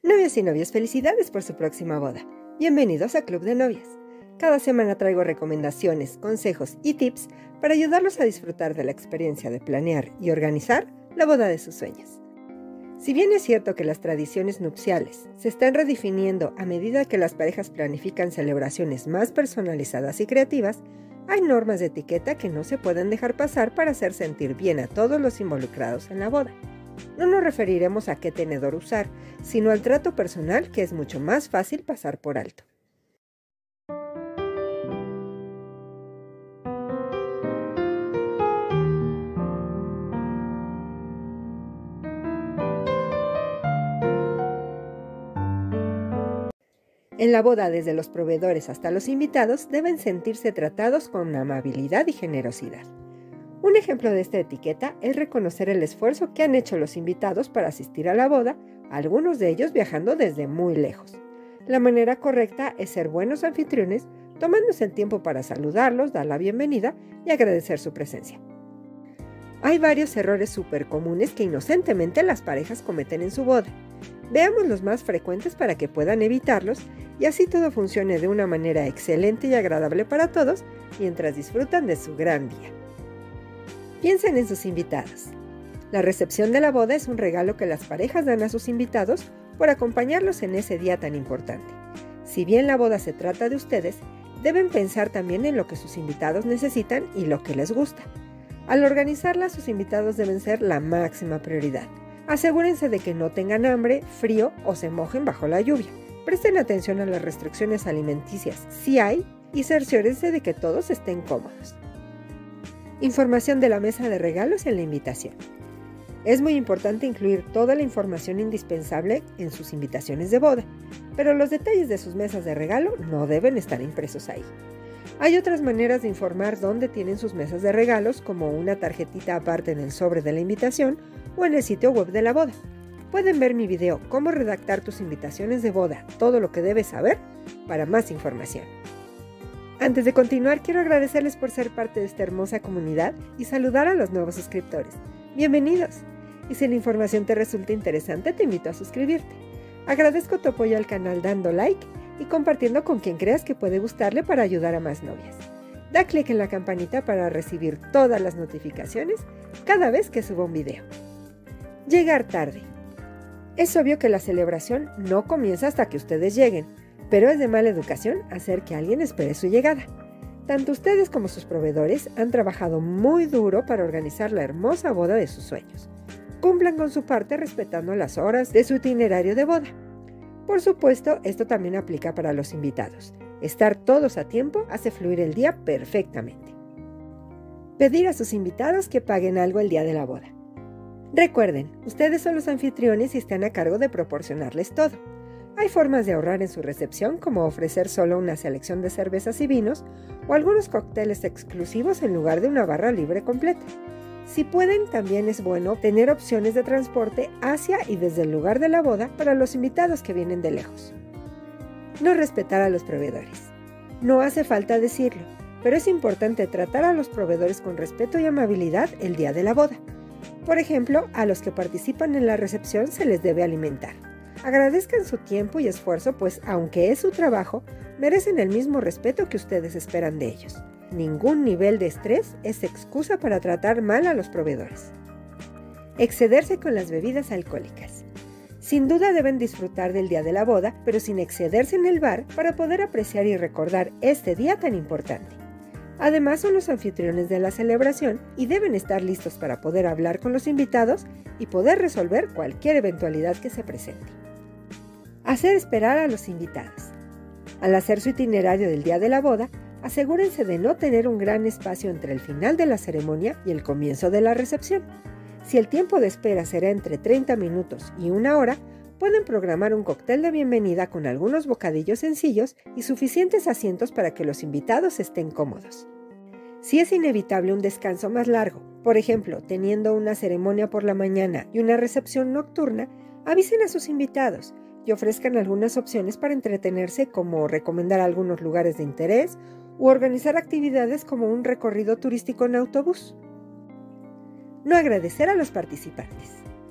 Novios y novias, felicidades por su próxima boda. Bienvenidos a Club de Novias. Cada semana traigo recomendaciones, consejos y tips para ayudarlos a disfrutar de la experiencia de planear y organizar la boda de sus sueños. Si bien es cierto que las tradiciones nupciales se están redefiniendo a medida que las parejas planifican celebraciones más personalizadas y creativas, hay normas de etiqueta que no se pueden dejar pasar para hacer sentir bien a todos los involucrados en la boda. No nos referiremos a qué tenedor usar, sino al trato personal, que es mucho más fácil pasar por alto. En la boda, desde los proveedores hasta los invitados, deben sentirse tratados con amabilidad y generosidad. Un ejemplo de esta etiqueta es reconocer el esfuerzo que han hecho los invitados para asistir a la boda, algunos de ellos viajando desde muy lejos. La manera correcta es ser buenos anfitriones, tomándose el tiempo para saludarlos, dar la bienvenida y agradecer su presencia. Hay varios errores súper comunes que inocentemente las parejas cometen en su boda. Veamos los más frecuentes para que puedan evitarlos y así todo funcione de una manera excelente y agradable para todos mientras disfrutan de su gran día. Piensen en sus invitados. La recepción de la boda es un regalo que las parejas dan a sus invitados por acompañarlos en ese día tan importante. Si bien la boda se trata de ustedes, deben pensar también en lo que sus invitados necesitan y lo que les gusta. Al organizarla, sus invitados deben ser la máxima prioridad. Asegúrense de que no tengan hambre, frío o se mojen bajo la lluvia. Presten atención a las restricciones alimenticias, si hay, y cerciórense de que todos estén cómodos. Información de la mesa de regalos en la invitación. Es muy importante incluir toda la información indispensable en sus invitaciones de boda, pero los detalles de sus mesas de regalo no deben estar impresos ahí. Hay otras maneras de informar dónde tienen sus mesas de regalos, como una tarjetita aparte en el sobre de la invitación o en el sitio web de la boda. Pueden ver mi video Cómo redactar tus invitaciones de boda, todo lo que debes saber, para más información. Antes de continuar, quiero agradecerles por ser parte de esta hermosa comunidad y saludar a los nuevos suscriptores. ¡Bienvenidos! Y si la información te resulta interesante, te invito a suscribirte. Agradezco tu apoyo al canal dando like y compartiendo con quien creas que puede gustarle para ayudar a más novias. Da clic en la campanita para recibir todas las notificaciones cada vez que suba un video. Llegar tarde. Es obvio que la celebración no comienza hasta que ustedes lleguen, pero es de mala educación hacer que alguien espere su llegada. Tanto ustedes como sus proveedores han trabajado muy duro para organizar la hermosa boda de sus sueños. Cumplan con su parte respetando las horas de su itinerario de boda. Por supuesto, esto también aplica para los invitados. Estar todos a tiempo hace fluir el día perfectamente. Pedir a sus invitados que paguen algo el día de la boda. Recuerden, ustedes son los anfitriones y están a cargo de proporcionarles todo. Hay formas de ahorrar en su recepción, como ofrecer solo una selección de cervezas y vinos o algunos cócteles exclusivos en lugar de una barra libre completa. Si pueden, también es bueno tener opciones de transporte hacia y desde el lugar de la boda para los invitados que vienen de lejos. No respetar a los proveedores. No hace falta decirlo, pero es importante tratar a los proveedores con respeto y amabilidad el día de la boda. Por ejemplo, a los que participan en la recepción se les debe alimentar. Agradezcan su tiempo y esfuerzo, pues aunque es su trabajo, merecen el mismo respeto que ustedes esperan de ellos. Ningún nivel de estrés es excusa para tratar mal a los proveedores. Excederse con las bebidas alcohólicas. Sin duda deben disfrutar del día de la boda, pero sin excederse en el bar para poder apreciar y recordar este día tan importante. Además, son los anfitriones de la celebración y deben estar listos para poder hablar con los invitados y poder resolver cualquier eventualidad que se presente. Hacer esperar a los invitados. Al hacer su itinerario del día de la boda, asegúrense de no tener un gran espacio entre el final de la ceremonia y el comienzo de la recepción. Si el tiempo de espera será entre 30 minutos y 1 hora, pueden programar un cóctel de bienvenida con algunos bocadillos sencillos y suficientes asientos para que los invitados estén cómodos. Si es inevitable un descanso más largo, por ejemplo, teniendo una ceremonia por la mañana y una recepción nocturna, avisen a sus invitados y ofrezcan algunas opciones para entretenerse, como recomendar algunos lugares de interés u organizar actividades como un recorrido turístico en autobús. No agradecer a los participantes.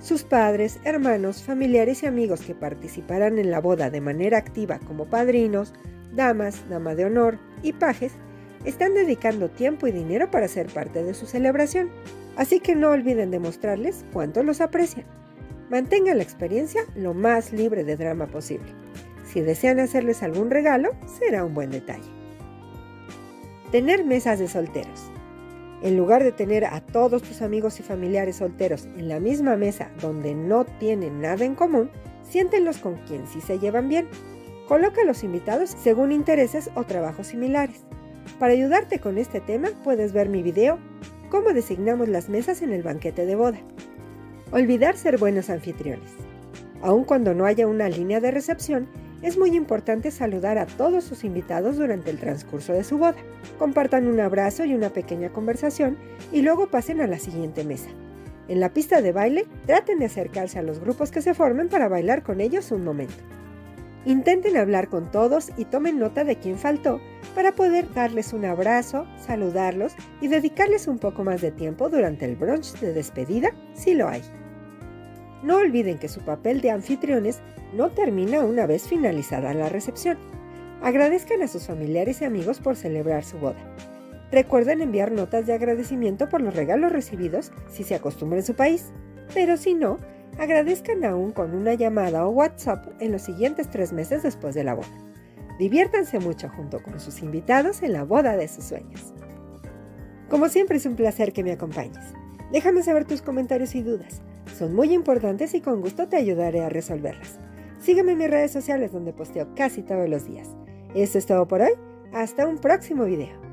Sus padres, hermanos, familiares y amigos que participarán en la boda de manera activa como padrinos, damas, dama de honor y pajes, están dedicando tiempo y dinero para ser parte de su celebración, así que no olviden demostrarles cuánto los aprecian. Mantengan la experiencia lo más libre de drama posible. Si desean hacerles algún regalo, será un buen detalle. Tener mesas de solteros. En lugar de tener a todos tus amigos y familiares solteros en la misma mesa donde no tienen nada en común, siéntenlos con quien sí se llevan bien. Coloca a los invitados según intereses o trabajos similares. Para ayudarte con este tema, puedes ver mi video ¿Cómo designamos las mesas en el banquete de boda? Olvidar ser buenos anfitriones. Aun cuando no haya una línea de recepción, es muy importante saludar a todos sus invitados durante el transcurso de su boda. Compartan un abrazo y una pequeña conversación y luego pasen a la siguiente mesa. En la pista de baile, traten de acercarse a los grupos que se formen para bailar con ellos un momento. Intenten hablar con todos y tomen nota de quién faltó para poder darles un abrazo, saludarlos y dedicarles un poco más de tiempo durante el brunch de despedida, si lo hay. No olviden que su papel de anfitriones no termina una vez finalizada la recepción. Agradezcan a sus familiares y amigos por celebrar su boda. Recuerden enviar notas de agradecimiento por los regalos recibidos si se acostumbra en su país, pero si no, agradezcan aún con una llamada o WhatsApp en los siguientes 3 meses después de la boda. Diviértanse mucho junto con sus invitados en la boda de sus sueños. Como siempre es un placer que me acompañes. Déjame saber tus comentarios y dudas. Son muy importantes y con gusto te ayudaré a resolverlas. Sígueme en mis redes sociales donde posteo casi todos los días. Esto es todo por hoy. Hasta un próximo video.